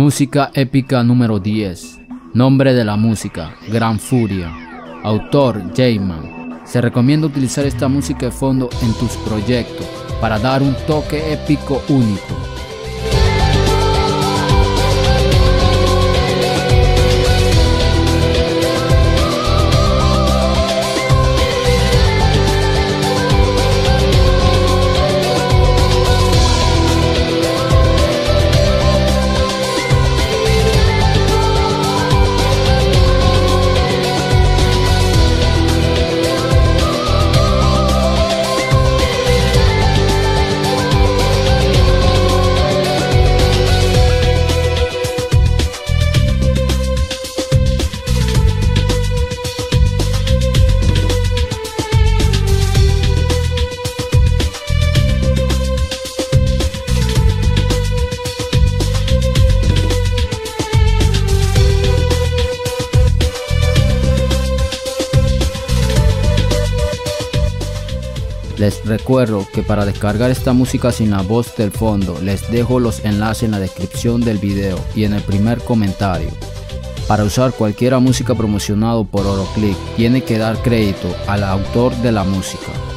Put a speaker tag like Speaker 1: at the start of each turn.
Speaker 1: Música épica número 10. Nombre de la música: Gran Furia. Autor: J-Man. Se recomienda utilizar esta música de fondo en tus proyectos para dar un toque épico único. Les recuerdo que para descargar esta música sin la voz del fondo, les dejo los enlaces en la descripción del video y en el primer comentario. Para usar cualquier música promocionado por Oroclick, tiene que dar crédito al autor de la música.